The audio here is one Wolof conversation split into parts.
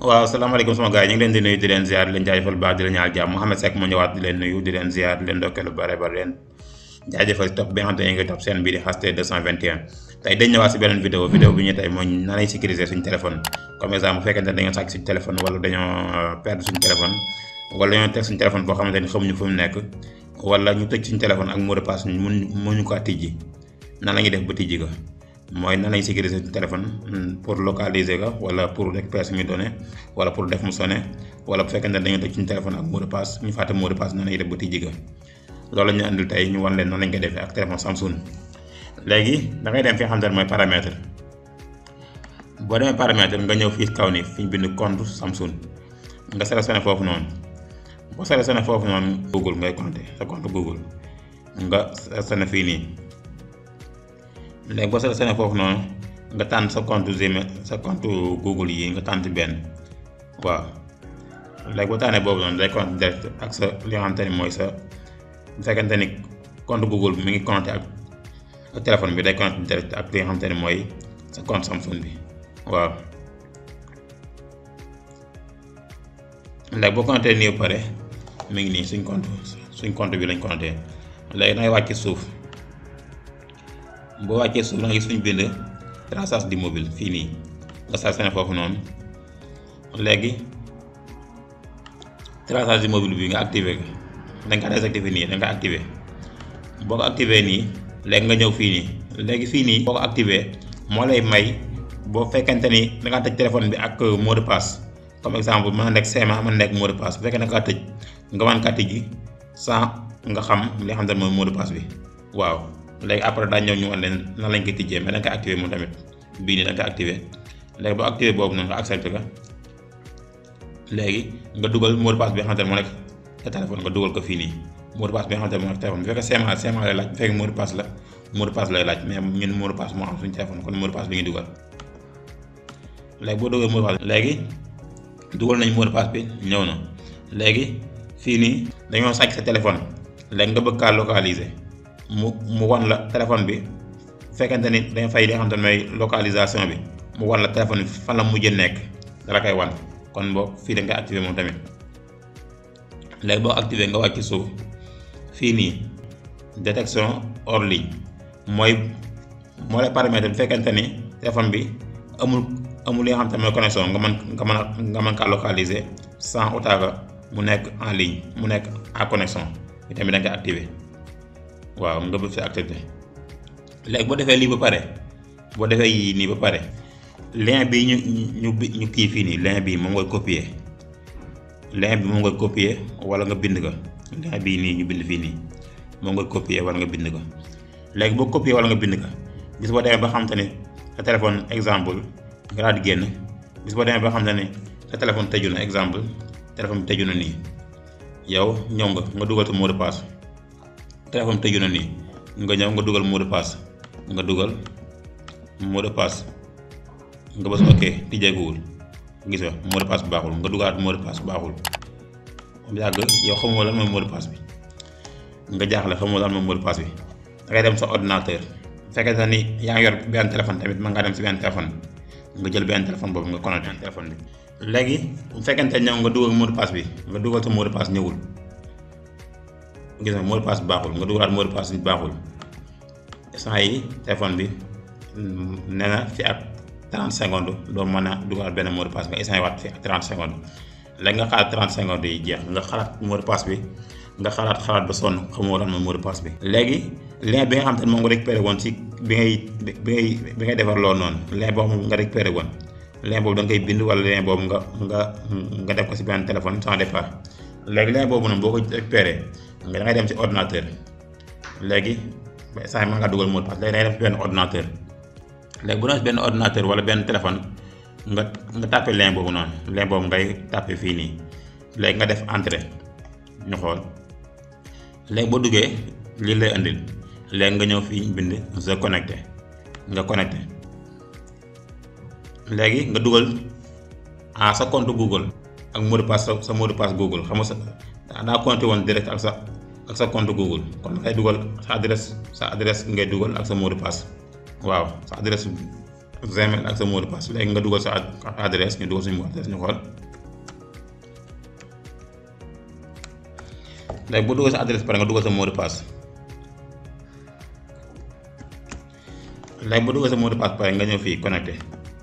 waaw salaamaaleykum sama gars yi ñu ngi leen di nuyu di leen ziar di leen jaajëfal baax di leen ñaanal jàmm Mouhamed Seck moo ñëwaat di leen nuyu di leen ziar di leen ndokkeel lu bare bare leen jaajëfal topp bi nga xam te ne ñu ngi topp seen bii di HT 221 tey dañ ñëwaat si beneen vidéo bi ñu tey mooy nan lañ sécuriser suñu téléphone comme exemple bu fekkente ne dañoo sàcc suñu téléphone wala dañoo perdre suñu téléphone wala dañoo teg suñu téléphone boo xamante ni xamuñu fu mu nekk wala ñu tëj suñu téléphone ak mot de passe mënuñu ko tijji nan la ñuy def ba tijji ko mooy nan lañ sécuriser suñu téléphone pour localiser ko wala pour récupérer suñu données wala pour def mu sonné wala bu fekkente ne dañoo tëj suñu téléphone ak mot de passe ñu fàtte mot de passe nan lañuy def ba tijji ko loolu la ñu andil tey ñu wan leen nan lañ koy defee ak téléphone Samsung léegi da ngay dem fi nga xamante ne mooy paramètre boo demee paramètre nga ñëw fii kaw ni fi ñu bind compte Samsung nga sélectionné foofu noonu boo sélectionné foofu noonu Google ngay compter sa compte Google nga sélectionné fii nii léegi boo sélectionné foofu noonu nga tànn sa compte Gmail sa compte Google yi nga tànn ci benn waaw léegi boo tànnee boobu noonu day compte direct ak sa li nga xamante ni mooy sa bu fekkente ni compte Google bi mi ngi connecté ak téléphone bi day connecté direct ak li nga xamante ni mooy sa compte Samsung bi waaw léegi boo connecté nii ba pare mi ngi nii suñ compte bi lañ connecté léegi dangay wàcc suuf boo wàccee suuf da nga gis suñ bind traçage du mobile fii nii nga sélectionné foofu noonu léegi traçage du mobile bi nga activé ko da nga désactivé nii da nga activé boo ko activé nii léegi nga ñëw fii nii léegi fii nii boo ko activé moo lay may boo fekkente ni da ngaa tëj téléphone bi ak mot de passe comme exemple mën na nekk CMA mën na nekk mot de passe bu fekkee da ngaa tëj nga mën kaa tijji sans nga xam li nga xam ne mooy mot de passe bi waaw léegi après daañu ñëw ñu wan leen nan lañ koy tijjee mais da nga koy activé moom tamit bii nii da nga koy activé léegi boo activé boobu noonu nga accepté ko léegi nga dugal mot de passe bi nga xamante ne moo nekk sa téléphone nga dugal ko fii nii mot de passe bi nga xamante ne moo nekk téléphone bu fekkee CMA lay laaj bu fekkee mot de passe la mot de passe lay laaj mais ñun mot de passe moo am suñu téléphone kon mot de passe bi ngi dugal léegi boo dugal mot de passe léegi dugal nañ mot de passe bi ñëw na léegi fii nii dañoo sàcc sa téléphone léegi nga bëgg kaa localiser mu wan la téléphone bi fekkente ni dañ fay li nga xamante ne mooy localisation bi mu wan la téléphone bi fan la mujjee nekk dala koy wan kon boo fii da nga koy activé moom tamit léegi boo activé nga wàcc suuf fii nii détection hors ligne moo lay permettre bu fekkente ni téléphone bi amul li nga xamante ne mooy connexion nga mën kaa localiser sans autant mu nekk en ligne mu nekk en connexion bi tamit da nga koy activé waaw nga bëgg fi accepté léegi boo defee lii ba pare boo defee yii nii ba pare lien bi ñu kii fii nii lien bi moom ngay copier wala nga bind ko lien bii nii ñu bind fii nii moom ngay copier wala nga bind ko léegi boo copier wala nga bind ko bis boo demee ba xamante ne sa téléphone exemple nga daal di génn bis boo demee ba xamante ne sa téléphone tëju na exemple téléphone bi tëju na nii yow ñëw nga dugal sa mot de passe téléphone tëju na nii nga ñëw nga dugal mot de passe nga dugal mot de passe nga bës ok tijjeekuwul gis nga mot de passe bi baaxul nga dugalaat mot de passe baaxul mu yàgg yow xamoo lan mooy mot de passe bi nga jaaxle xamoo lan mooy mot de passe bi da ngay dem sa ordinateur bu fekkee ni yaa ngi yor benn téléphone tamit mën ngaa dem si benn téléphone nga jël benn téléphone boobu nga connecté téléphone bi léegi bu fekkente ñëw nga dugal mot de passe bi nga dugal sa mot de passe ñëwul gis nga mot de passe bi baaxul nga dugalaat mot de passe bi baaxul instant yi téléphone bi nee na fi ak 30 secondes doo mën a dugalaat benn mot de passe nga instant yi waat fi ak 30 secondes léegi nga xalaat 30 secondes yi jeex nga xalaat mot de passe bi nga xalaat ba sonn xamoo lan mooy mot de passe bi. léegi lien bi nga xam te ne moom nga récupéré woon ci bi ngay defar loolu noonu lien boobu nga récupéré woon lien boobu da nga koy bind wala lien boobu nga def ko ci benn téléphone sans départ léegi lien boobu noonu boo ko récupéré nga da ngay dem ci ordinateur léegi saa yi mën ngaa dugal mot de passe léegi da ngay dem ci benn ordinateur léegi bu doon ci benn ordinateur wala benn téléphone nga tapé lien boobu noonu lien boobu ngay tapé fii nii léegi nga def entrée ñu xool léegi boo duggee lii lay andil léegi nga ñëw fii bind se connecté nga connecté léegi nga dugal sa compte Google ak mot de passe sa mot de passe Google xam nga daa connecté woon direct ak sa compte Google kon ngay dugal sa adresse ngay dugal ak sa mot de passe waaw sa adresse Gmail ak sa mot de passe. Léegi nga dugal sa adresse, ñu dugal suñu mot d'adresse ñu xool. Léegi boo dugal sa adresse pare nga dugal sa mot de passe. Léegi boo dugal sa mot de passe pare nga ñëw fii connecté.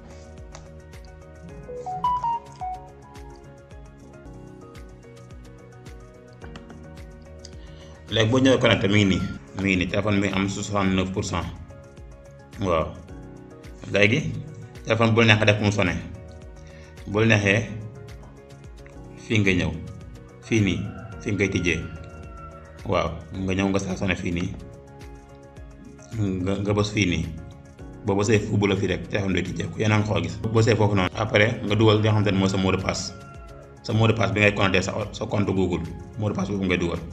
Léegi boo ñëwee connecté mi ngi nii téléphone bi am 69%. waaw léegi téléphone bu la neexee def mu sonné bu la neexee fii nga ñëw fii nii fii ngay tijjee waaw nga ñëw nga saa sonné fii nii nga bës fii nii boo bësee fu bu la fii rek téléphone day tijjee ko yéen a ngi xool gis boo bësee foofu noonu après nga dugal li nga xamante ne mooy sa mot de passe bi ngay connecté sa compte Google mot de passe boobu ngay dugal.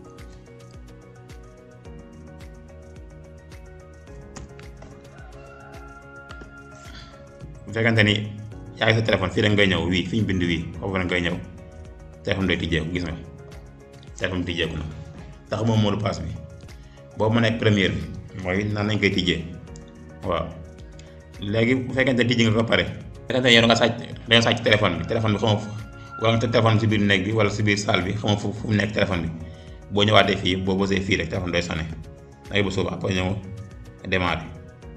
bu fekkente ni yaa ngi sa téléphone fii rek ngay ñëw wii fi ñu bind wii foofu rek ngay ñëw téléphone day tijjeeku gis nga téléphone tijjeeku na tax moom mot de passe bi boobu ma nekk première bi mooy nan lañ koy tijjee waaw. léegi bu fekkente ne tijji nga ko pare bu fekkente ne yow nga sàcc téléphone bi xamoo wala nga teg téléphone si biir néeg bi wala si biir salle bi xamoo fu mu nekk téléphone bi boo ñëwaatee fii boo bësee fii rek téléphone day sonné day ba suuf après ñëw démarrer.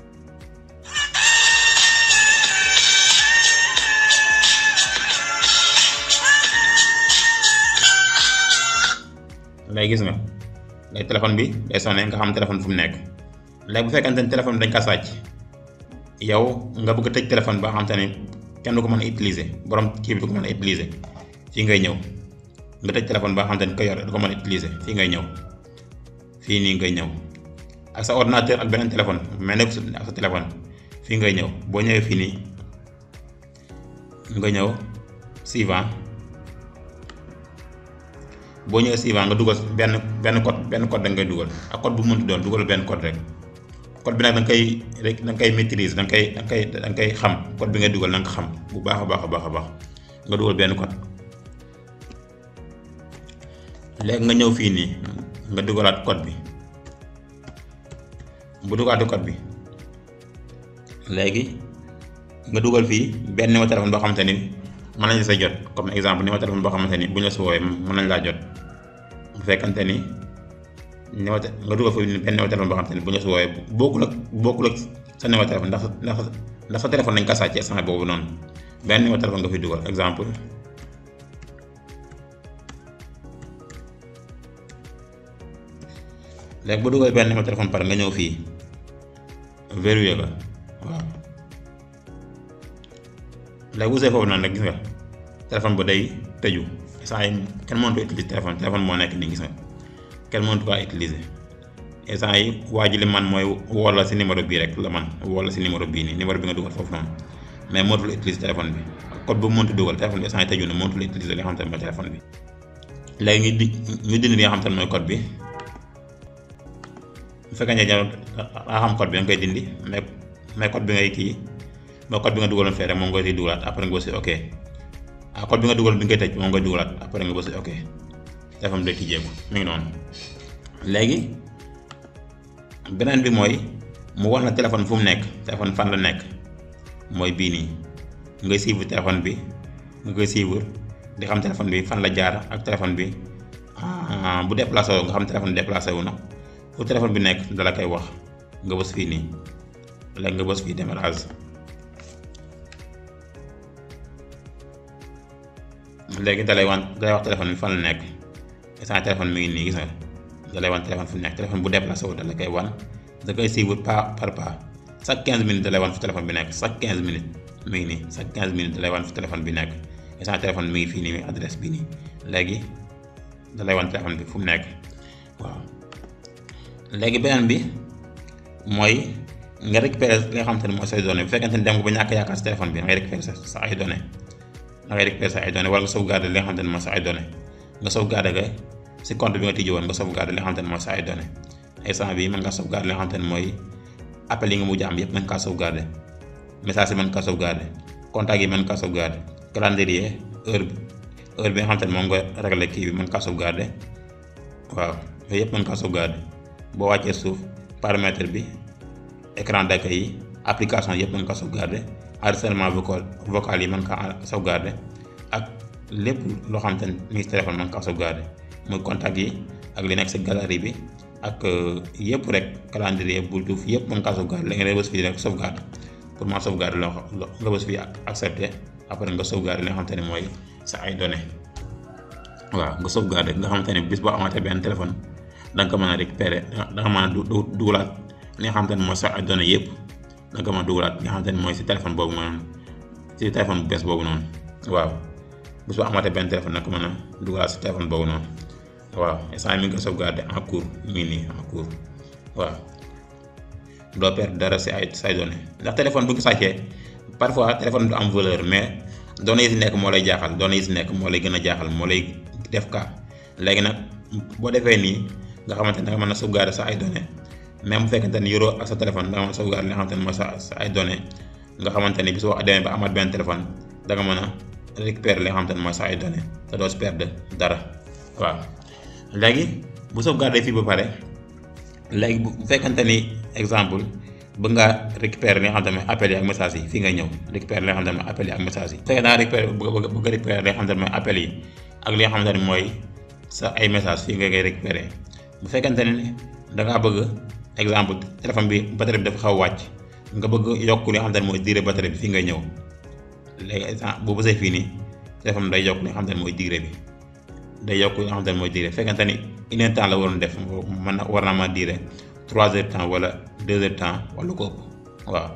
léegi gis nga léegi téléphone bi day sonné nga xam téléphone fu mu nekk. léegi bu fekkente ne téléphone bi dañ ko sàcc yow nga bëgg a tëj téléphone ba xam te ne kenn du ko mën a utiliser borom kii bi du ko mën a utiliser fii ngay ñëw nga tëj téléphone ba xam te ne ko yor du ko mën a utiliser fii ngay ñëw fii nii ngay ñëw ak sa ordinateur ak beneen téléphone mais nekk ak sa téléphone fii ngay ñëw boo ñëwee fii nii nga ñëw suivant. boo ñëwee suivant nga dugal benn code da ngay dugal ak code bu mu mënti doon dugal benn code rek code bi nag da nga koy maîtriser da nga koy xam code bi ngay dugal na nga ko xam bu baax a baax nga dugal benn code. léegi nga ñëw fii nii nga dugalaat code bi bu dugalaatee code bi léegi nga dugal fii benn numéro téléphone boo xamante ni mën nañ la say jot comme exemple numéro téléphone boo xamante ni bu ñu la si woowee mën nañ laa jot. bu fekkante ni nga dugal fa benn numéro téléphone boo xamante ni bu ñu la si woowee bokkul ak sa numéro téléphone ndax sa téléphone nañ ko sàccee instant boobu noonu benn numéro téléphone nga fi dugal exemple. léegi bu dugal benn numéro téléphone pare nga ñëw fii verrouillé ko waaw. léegi bu see foofu noonu rek gis nga téléphone ba day tëju saa yi kenn mënatu utiliser téléphone moo nekk nii gis nga kenn mënatu ko utiliser saa yi waa ji li man mooy woo la si numéro bii rek la man woo la si numéro bii nii numéro bi nga dugal foofu noonu mais mënatul utiliser téléphone bi code bu mëntu dugal téléphone bi saa yi tëju na mënatul utiliser li nga xamante ne mooy téléphone bi. léegi ñu dindi li nga xamante ne mooy code bi bu fekkee ne daa xam code bi da nga koy dindi mais code bi ngay kii. mais code bi nga dugaloon fee rek moom nga siy dugalaat après nga bësi ok code bi nga dugal bi ngay tëj moom nga dugalaat après nga bësi ok téléphone bi day tijjeeku mi ngi noonu. léegi beneen bi mooy mu wax na téléphone fu mu nekk téléphone fan la nekk mooy bii nii ngay suivre téléphone bi nga koy suivre di xam téléphone bi fan la jaar ak téléphone bi bu déplacé wu nga xam téléphone déplacé wu na fu téléphone bi nekk dala koy wax nga bës fii nii léegi nga bës fii démarrage. léegi dalay wax téléphone bi fan la nekk instant téléphone mi ngi nii gis nga dalay wan téléphone fu nekk téléphone bu déplacé wu dala koy wan da koy suivre pas par pas chaque 15 minutes dalay wan fu téléphone bi nekk chaque 15 minutes mi ngi nii chaque 15 minutes dalay wan fu téléphone bi nekk instant téléphone mi ngi fii nii adresse bi nii léegi dalay wan téléphone bi fu mu nekk waaw. léegi beneen bi mooy nga récupérer li nga xamante ne mooy say données bu fekkente ne dem nga ba ñàkk yaakaar si téléphone bi da ngay récupérer sa ay données. da ngay récupérer sa ay données wala nga sauvegarder li nga xamante ne mooy sa ay données nga sauvegarder ko si compte bi nga tijji woon nga sauvegarder li nga xamante ne mooy sa ay données instant bii mën nga sauvegarder li nga xamante ne mooy appel yi nga mujj am yëpp mën kaa sauvegarder message yi mën kaa sauvegarder contact yi mën kaa sauvegarder calendrier heure bi nga xamante ne moom nga réglé kii bi mën kaa sauvegarder waaw yooyu yëpp mën kaa sauvegarder boo wàccee suuf paramètre bi écran d'accueil yi application yëpp mën nga ko sauvegarder enregistrement vocal yi mën nga ko sauvegarder ak lépp loo xamante ni mi ngi si téléphone mën nga ko sauvegarder muy contact yi ak li nekk si galerie bi ak yëpp rek calendrier Bluetooth yëpp mën nga ko sauvegarder léegi nga bës fii rek sauvegarde pour ma sauvegarder nga bës fii accepter après nga sauvegarder li nga xamante ne mooy sa ay données waaw nga sauvegarder nga xamante ne bis boo amatee benn téléphone da nga ko mën a récupérer da nga mën a dugalaat li nga xamante ne mooy sa ay données yëpp da nga ko mën a dugalaat li nga xamante ne mooy si téléphone boobu noonu si téléphone bu bees boobu noonu waaw bis boo amatee benn téléphone da nga ko mën a dugalaat si téléphone boobu noonu waaw instant mi ngi ko sauvegarder en cours mi ngi nii en cours waaw doo perdre dara si say données ndax téléphone bu ñu ko sàccee parfois téléphone du am valeur mais données yi si nekk moo lay jaaxal données yi si nekk moo lay gën a jaaxal moo lay def ka léegi nag boo defee nii nga xamante ne da nga mën a sauvegarder sa ay données même bu fekkente ni yoroo ak sa téléphone da nga mën a sauvegarder li nga xamante ne mooy sa ay données nga xamante ni bis boo demee ba amaat benn téléphone da nga mën a récupérer li nga xamante ne mooy sa ay données te doo si perdre dara waaw. léegi bu sauvegarder fii ba pare léegi bu fekkente ni exemple bëgg ngaa récupérer li nga xamante ne mooy appels yi ak messages yi fii nga ñëw récupérer li nga xamante ne mooy appels yi ak messages yi. bu fekkee da nga récupérer bëgg a récupérer li nga xamante ne mooy appels yi ak li nga xamante ne mooy sa ay messages fii nga koy récupérer bu fekkente ne da ngaa bëgg exemple téléphone bi batterie bi dafa xaw a wàcc nga bëgg yokk li nga xamante ne mooy durée batterie bi fii nga ñëw léegi boo bësee fii nii téléphone day yokk li nga xamante ne mooy durée bi. day yokk li nga xamante ne mooy durée fekkente ni une heure temps la waroon def war naa ma durée 3 heures temps wala 2 heures temps wala ko ëpp waaw.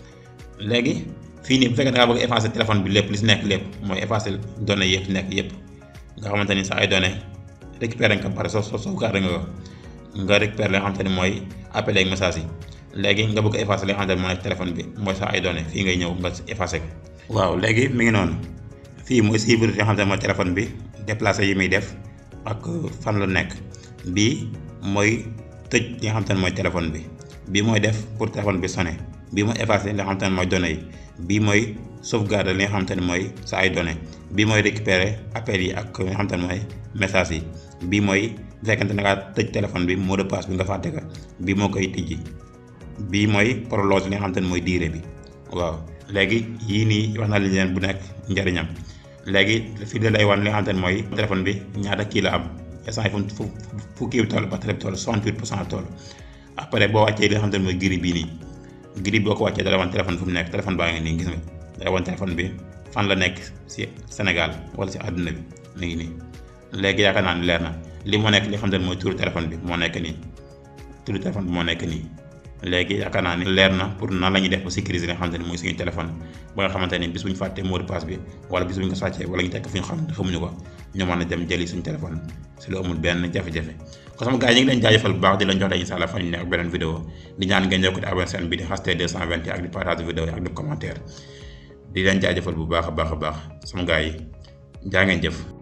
léegi fii nii bu fekkee da ngaa bëgg effacer téléphone bi lépp li si nekk lépp mooy effacer données yëpp nekk yëpp nga xamante ni sa ay données récupérer nga ko pare sauvegarder nga ko nga récupérer li nga xamante ne mooy appels ak messages yi léegi nga bëgg effacer li nga xamante ne mooy téléphone bi mooy sa ay données fii ngay ñëw nga effacer ko. waaw léegi mi ngi noonu fii mooy suivre li nga xamante ne mooy téléphone bi. déplacé yi muy def ak fan la nekk bii mooy tëj li nga xamante ne mooy téléphone bi bii mooy def pour téléphone bi sonné bii mooy effacé li nga xamante ne mooy données yi bii mooy sauvegarder li nga xamante ne mooy sa ay données bii mooy récupérer appels yi ak li nga xamante ne mooy messages yi bii mooy bu fekkente ne ngaa tëj téléphone bi mot de passe bi nga fàtte ko bii moo koy tijji bii mooy prologue li nga xamante ne mooy durée bi waaw. léegi yii nii wax na leen bu nekk njëriñam. léegi fii da lay wan li nga xamante ne mooy téléphone bi ñaata kii la am instant yi fu kii bi toll batterie bi toll 68% toll après boo wàccee li nga xamante ne mooy gris bii nii gris boo ko wàccee da lay wan téléphone fu mu nekk téléphone baa ngi nii gis nga da lay wan téléphone bi fan la nekk si Sénégal wala si àdduna bi mi ngi nii. léegi yaakaar naa ni leer na li moo nekk li nga xamante ne mooy turu téléphone bi moo nekk nii turu téléphone bi moo nekk nii. léegi yaakaar naa ni leer na pour nan la ñuy def ba sécuriser li nga xamante ni mooy suñu téléphone ba nga xamante ni bis bu ñu fàttee mot de passe bi wala bis bu ñu ko sàccee wala ñu tekk fu ñu xam ne xamuñu ko ñu mën a dem jëli suñu téléphone si lu amul benn jafe-jafe. kon sama gars yi ñu ngi leen jaajëfal bu baax di leen jox dañuy sàlla fan ñu ne ak beneen vidéo di ñaan ngeen yokk di abonné seen bi di HT221 ak di partage vidéo yi ak di commentaire di leen jaajëfal bu baax a baax sama gars yi jaa ngeen jëf.